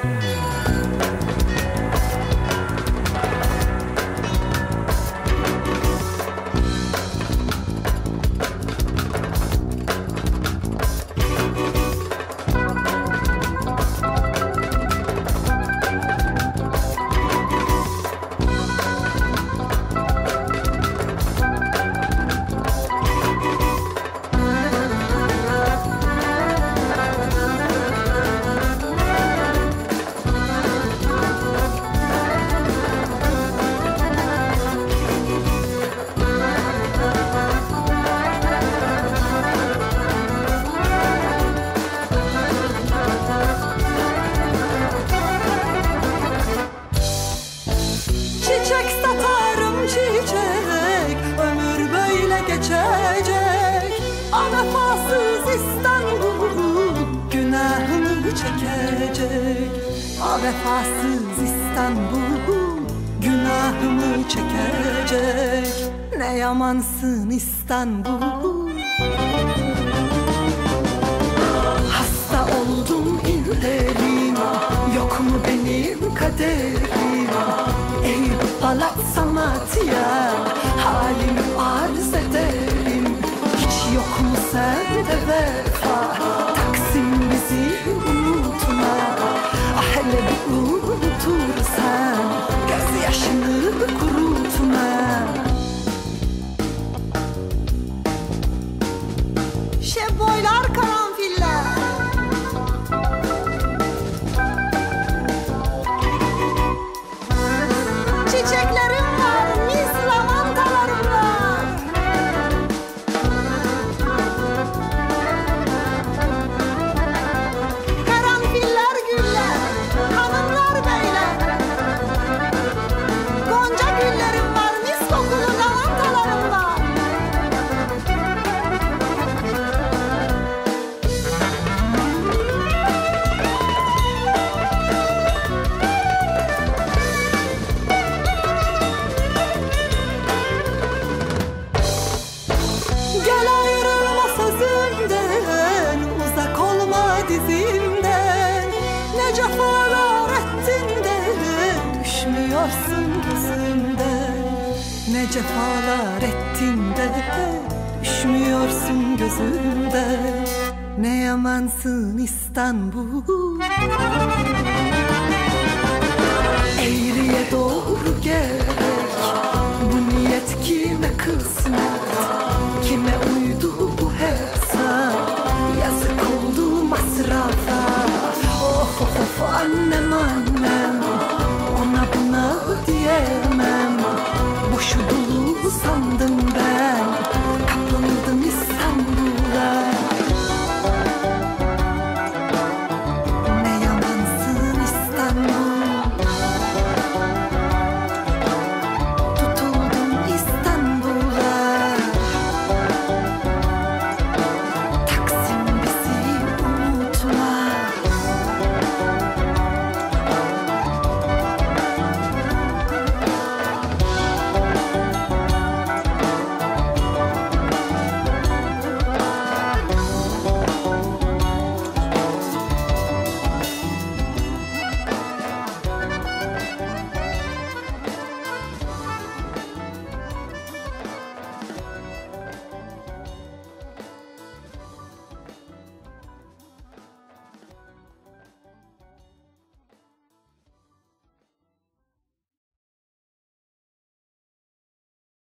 Vefasız İstanbul günahımı çekecek. Ne yamansın İstanbul. Hasta oldum illerim, yok mu benim kaderim? Ey balat sanatya, halimi arz ederim. Hiç yok mu sende vefa, Taksim bizi unutma. Hele bir unutursan gözyaşını kurutma. Şeboylar, karanfiller, çiçeklerim var, mis lavantalarım var. Karanfiller, güller, hanımlar, beyler. Gonca güllerim var, mis kokulu lavantalarım var. Gel ayrılma sözümden, uzak olma dizimden. Ne cefalar ettin de düşmüyorsun gözümden. Ne cefalar ettin de düşmüyorsun gözümden. Ne yamansın İstanbul. Eğriye doğru gerek, bu niyet kime kısmet, kime uydu bu hesap? Yazık oldu masraf,